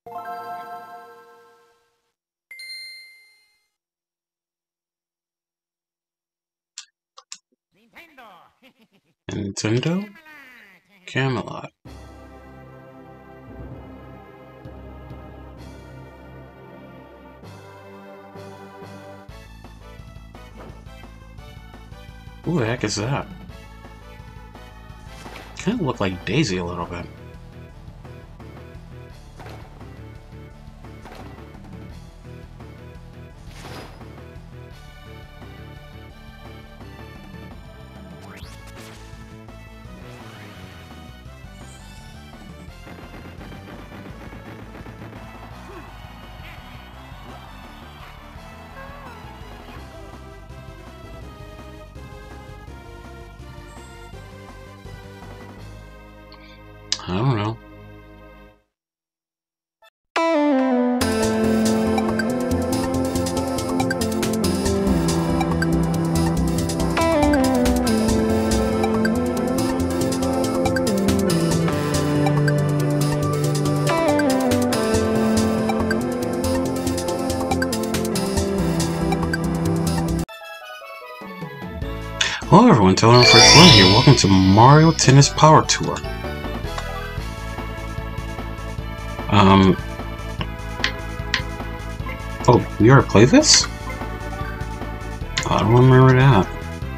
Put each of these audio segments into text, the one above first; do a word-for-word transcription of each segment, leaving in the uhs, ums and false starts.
Nintendo? Camelot. Who the heck is that? Kind of look like Daisy a little bit. I don't know. Hello everyone, Taylor and Fritz Lynn here. Welcome to Mario Tennis Power Tour. Um. Oh, we already played this? I don't remember that.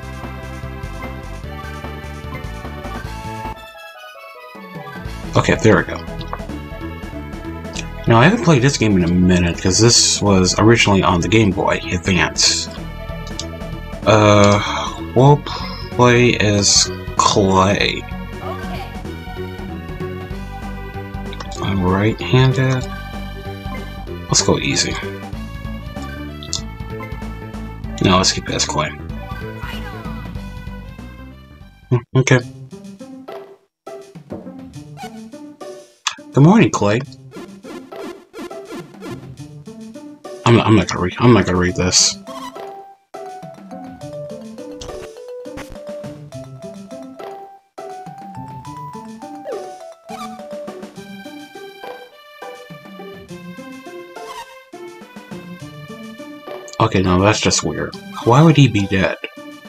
Okay, there we go. Now, I haven't played this game in a minute because this was originally on the Game Boy Advance. Uh, we'll play as Clay. I'm right-handed. Let's go easy. No, let's keep it as Clay. Hmm, okay. Good morning, Clay. I'm, I'm not gonna read. I'm not gonna read this. Okay, no, that's just weird. Why would he be dead?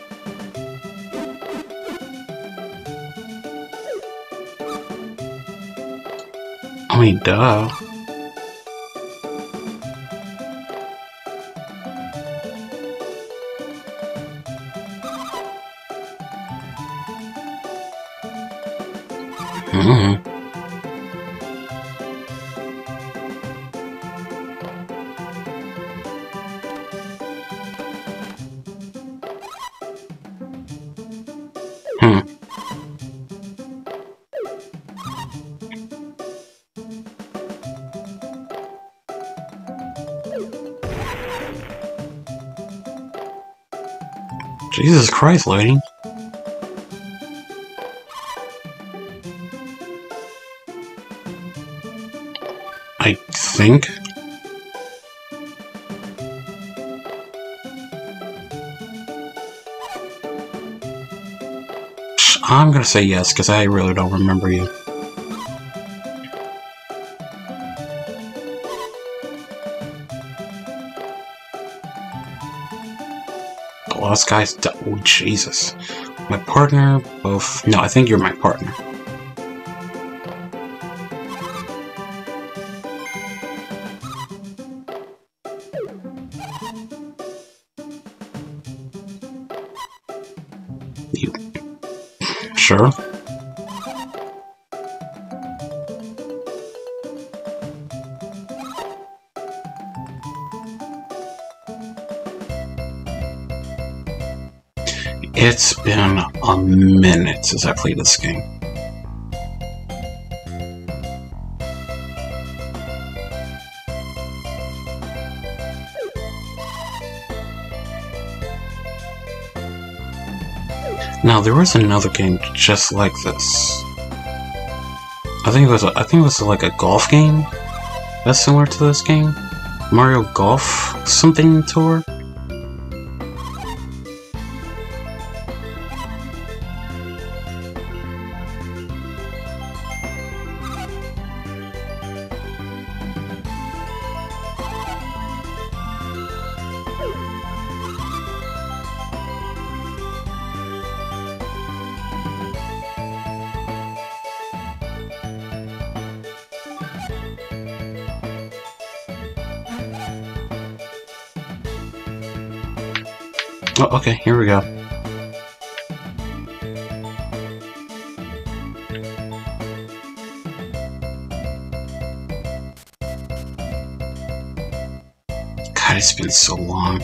I mean, duh. Mm-hmm. Hmm. Jesus Christ, lady. I think. I'm gonna say yes, because I really don't remember you. The last guy's. Oh, Jesus. My partner, both. No, I think you're my partner. You. Sure. It's been a minute since I played this game. Now there was another game just like this. I think it was a, I think it was like a golf game that's similar to this game. Mario Golf something tour. Oh, okay, here we go. God, it's been so long.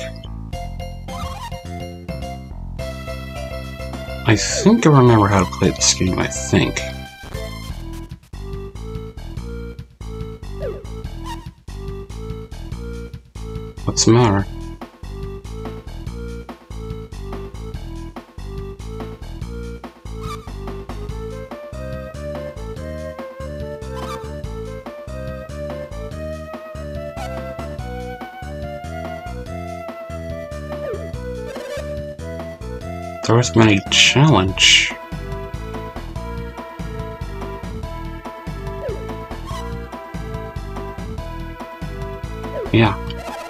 I think I remember how to play this game, I think. What's the matter? There was been a challenge. Yeah.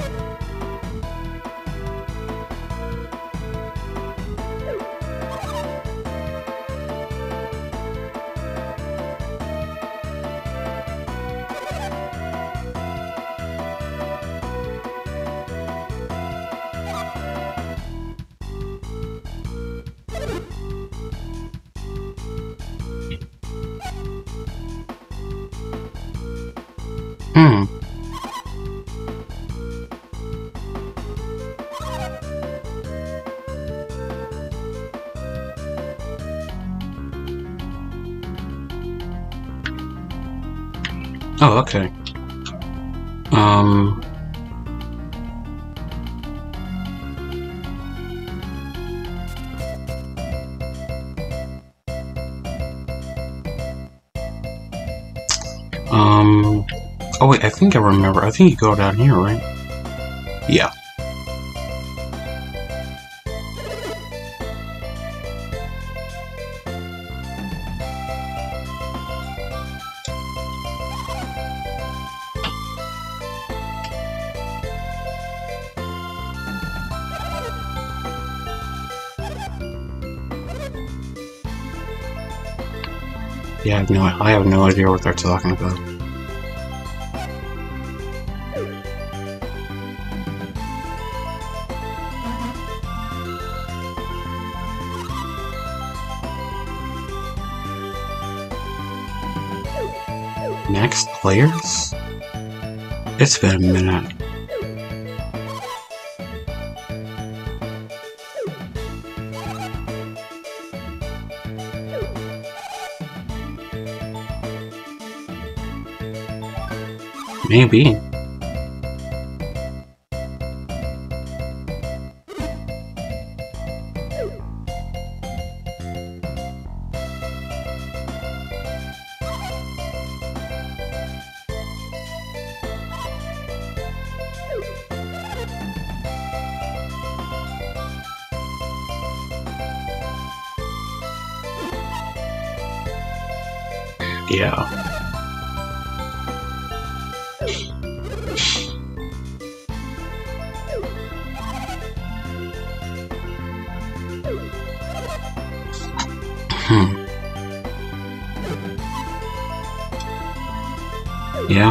Hmm. Oh, okay. Um... Um... Oh wait, I think I remember. I think you go down here, right? Yeah. Yeah, I have no, I have no idea what they're talking about. Next players? It's been a minute. Maybe. Yeah. Hmm. Yeah.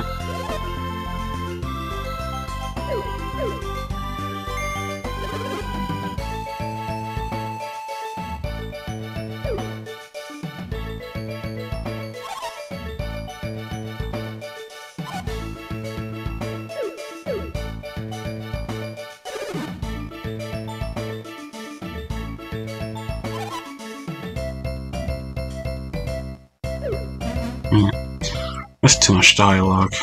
Hmm. That's too much dialogue.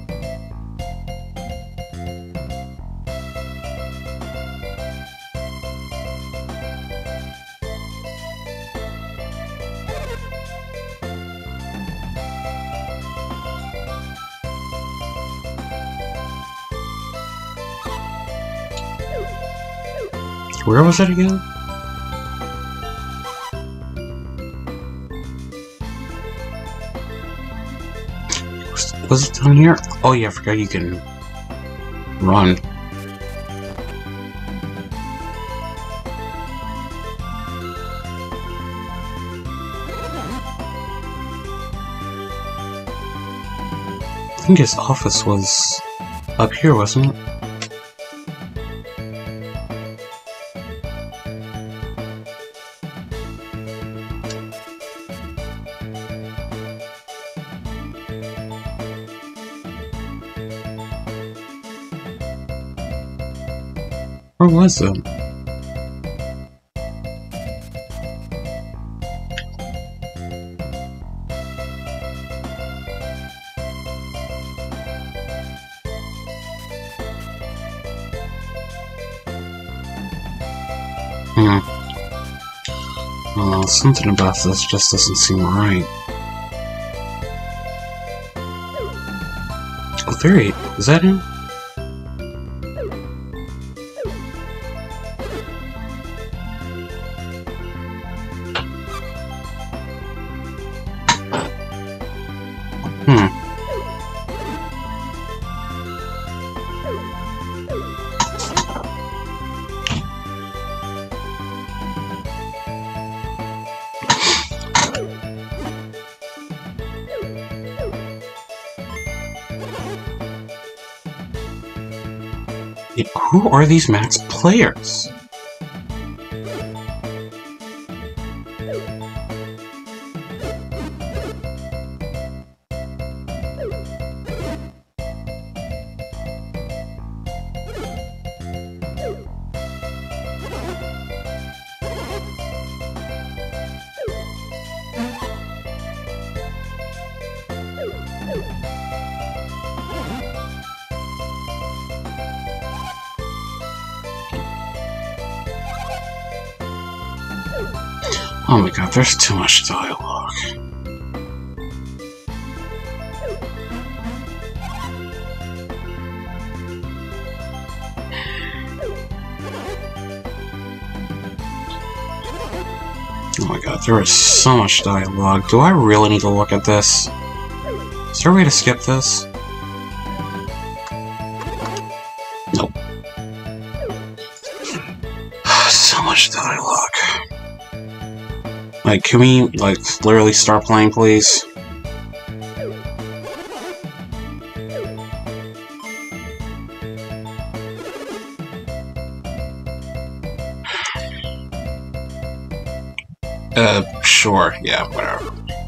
Where was it again? Was, was it down here? Oh yeah, I forgot you can run. I think his office was up here, wasn't it? Where was it? Hmm. Uh, something about this just doesn't seem right. Oh, there he is. Is that him? Hmm. Yeah, who are these Max players? Oh my god, there's too much dialogue. Oh my god, there is so much dialogue. Do I really need to look at this? Is there a way to skip this? Nope. So much dialogue. Like, can we, like, literally start playing, please? Uh, sure, yeah, whatever.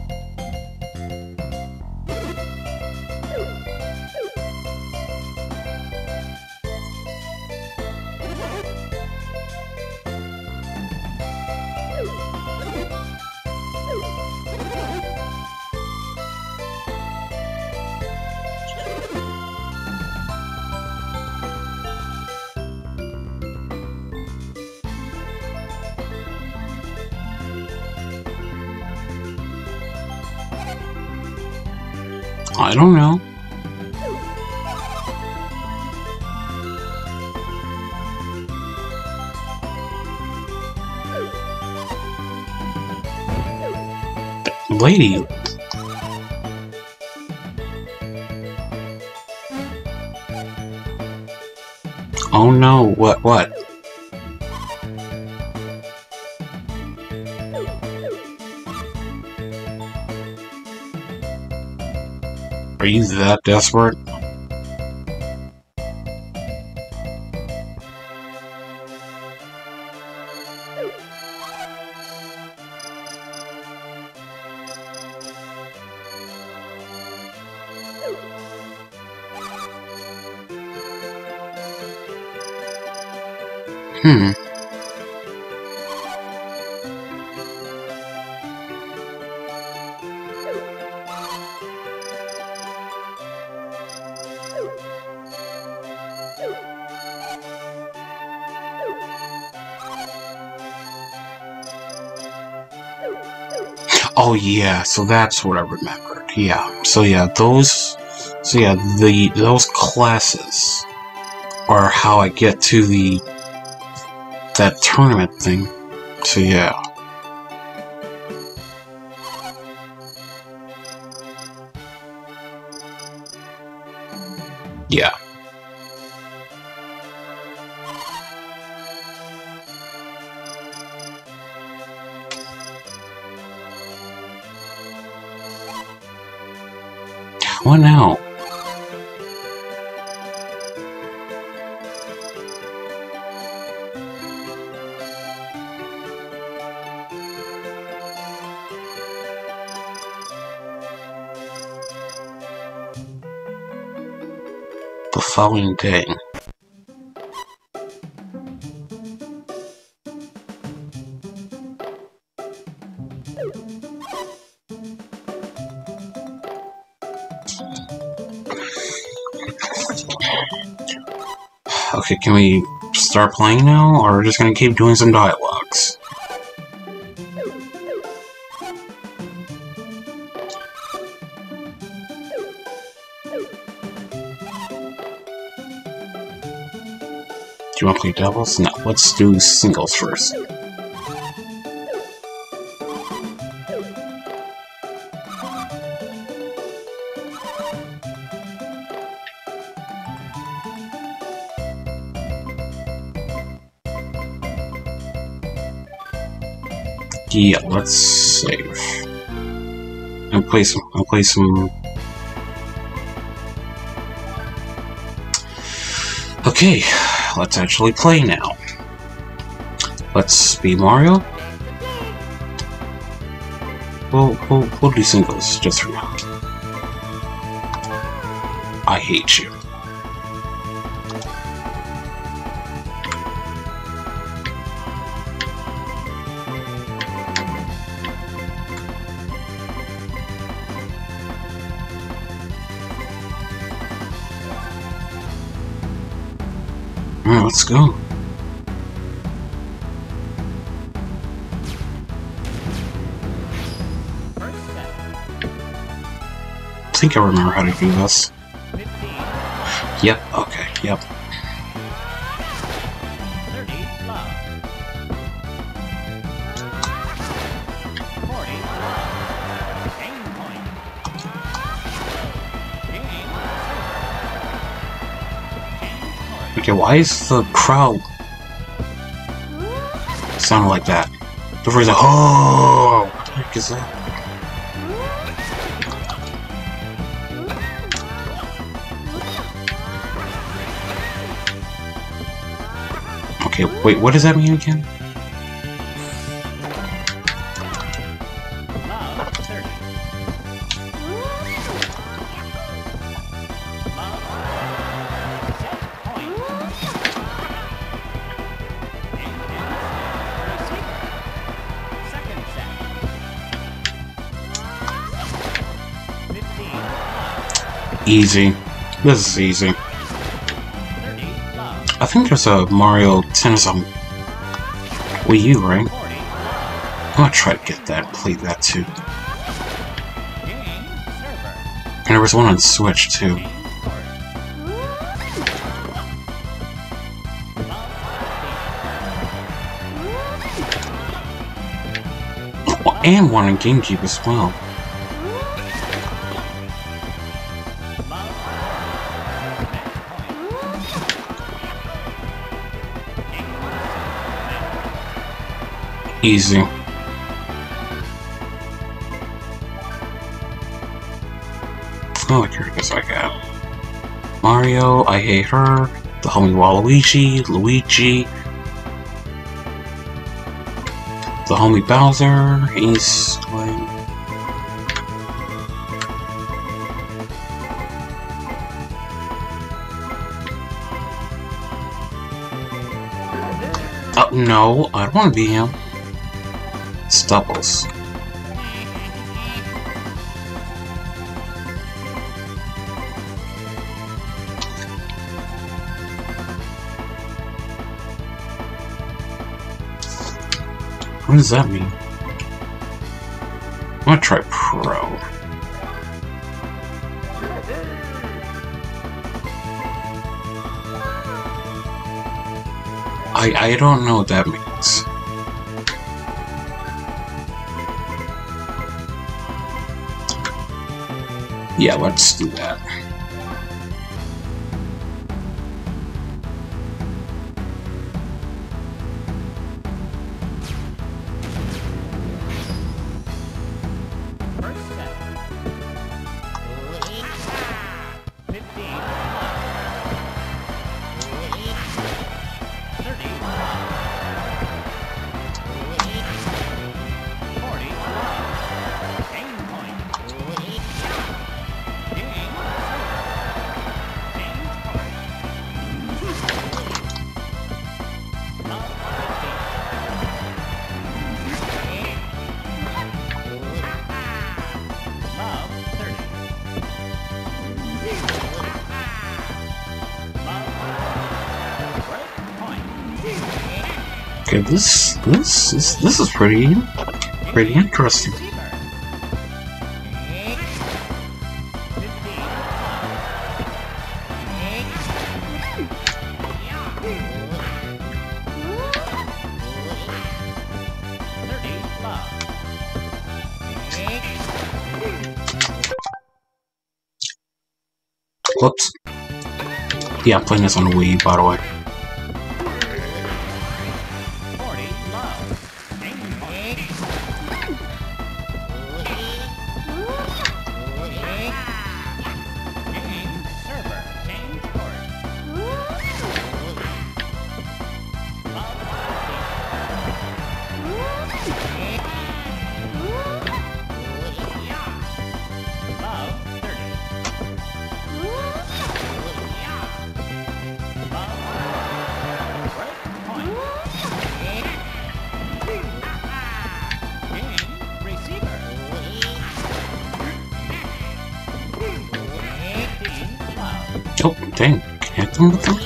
I don't know. Lady. Oh no, what, what? Are you that desperate? Hmm. Oh yeah, so that's what I remembered. Yeah. So yeah, those so yeah, the those classes are how I get to the that tournament thing. So yeah. Yeah. What now? The following day. Okay, can we start playing now, or are we just gonna keep doing some dialogues? Do you want to play doubles? No, let's do singles first. Yeah, let's save. And play some, I'll play some... Okay, let's actually play now. Let's be Mario. We'll, we'll, we'll do singles just for now. I hate you. Alright, let's go. I think I remember how to do this. Yep, okay, yep. Okay, why is the crowd sounding like that? The first like, oh, what the heck is that? Okay, wait, what does that mean again? Easy. This is easy. I think there's a Mario Tennis on Wii U, right? I'm gonna try to get that, play that too. And there was one on Switch too. Oh, and one on GameCube as well. Easy. Oh, the characters I got. Mario, I hate her. The homie Waluigi, Luigi. The homie Bowser, he's like... Oh, no, I don't want to be him. Stubbles. What does that mean? I'm gonna try Pro. I I don't know what that means. Yeah, let's do that. Okay, this this is this is pretty pretty interesting. Whoops. Yeah, I'm playing this on the Wii, by the way. Oh, dang. Connect them with them?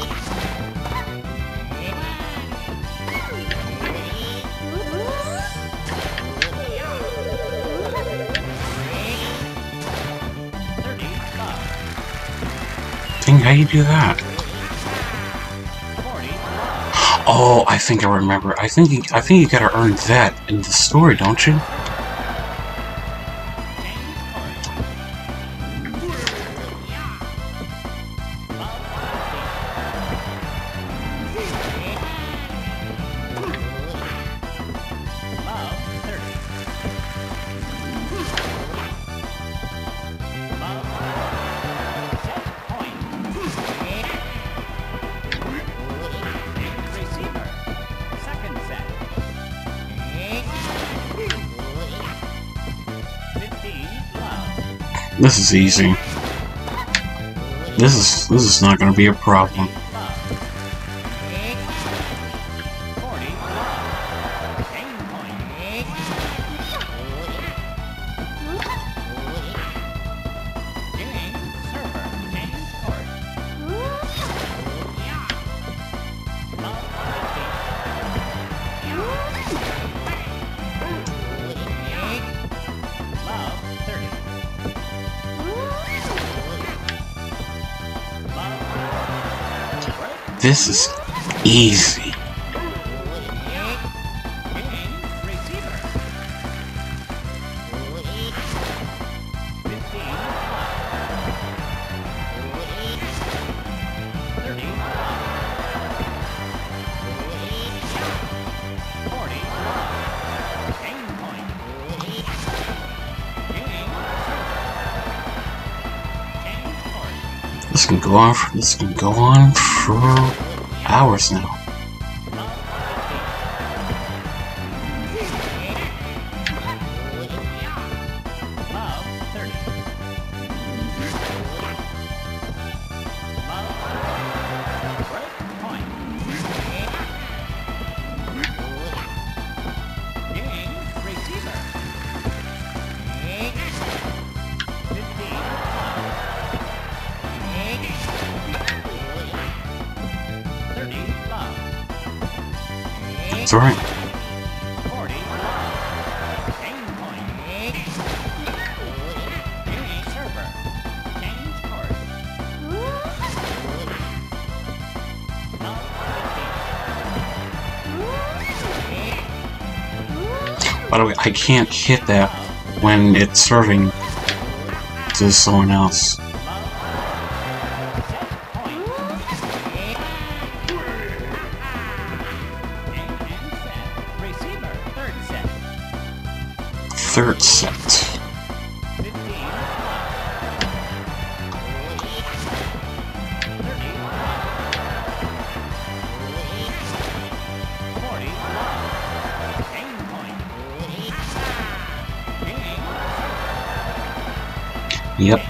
Dang, how you do that? Oh, I think I remember. I think you, I think you gotta earn that in the story, don't you? This is easy. This is this is not going to be a problem. This is easy. This can go on for, this can go on for hours now. It's alright. By the way, I can't hit that when it's serving to someone else. Third set. Yep.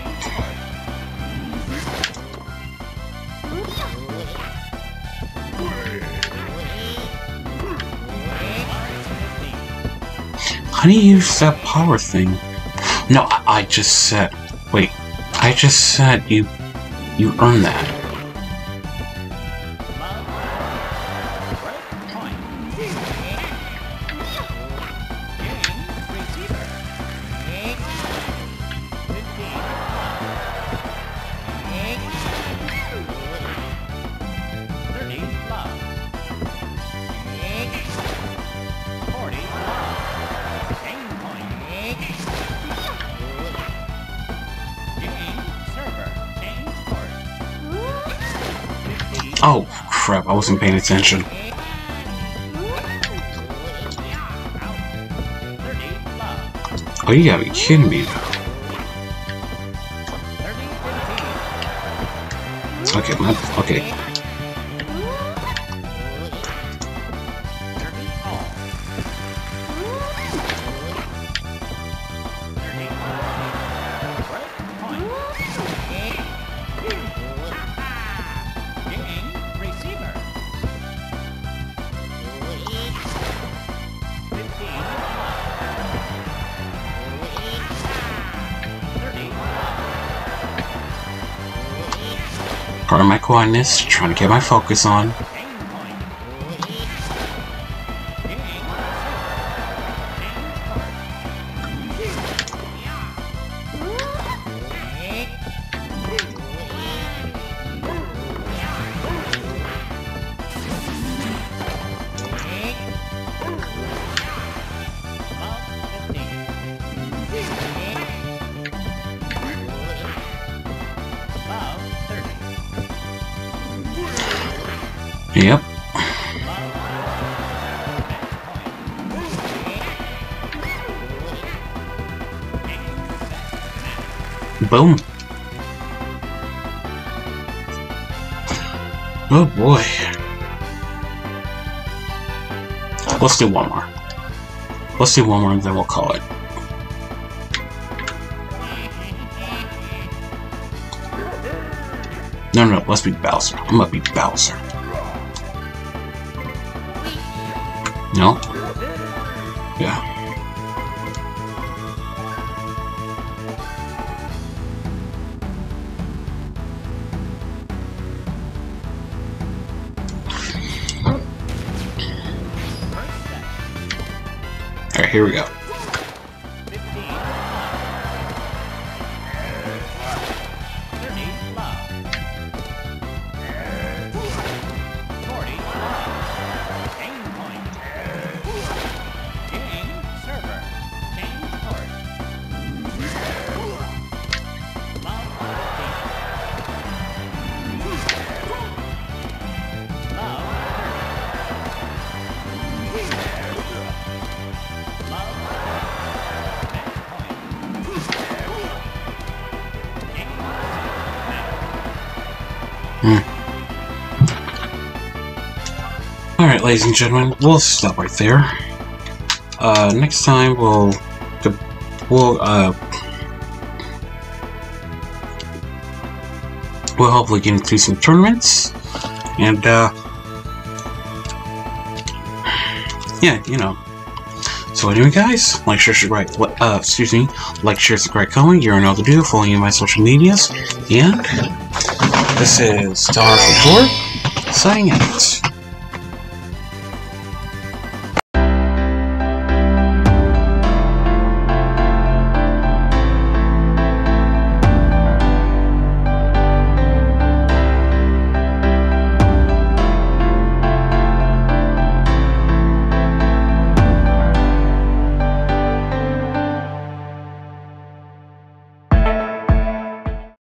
How do you use that power thing? No, I, I just said... Wait. I just said you... You earn that. Oh, crap, I wasn't paying attention. Oh, you gotta be kidding me, though. Okay, my, okay. Part of my quietness, trying to get my focus on. Yep. Boom. Oh boy. Let's do one more. Let's do one more and then we'll call it. No, no, let's be Bowser. I'm gonna be Bowser. No? Yeah. Alright, here we go. Hmm. Alright, ladies and gentlemen, we'll stop right there. Uh, next time we'll... We'll, uh... We'll hopefully get into some tournaments. And, uh... yeah, you know. So anyway, guys, like, share, subscribe, uh, excuse me, like, share, subscribe, comment, you know what to do, follow me on my social medias, and... This is Star for Four, signing out.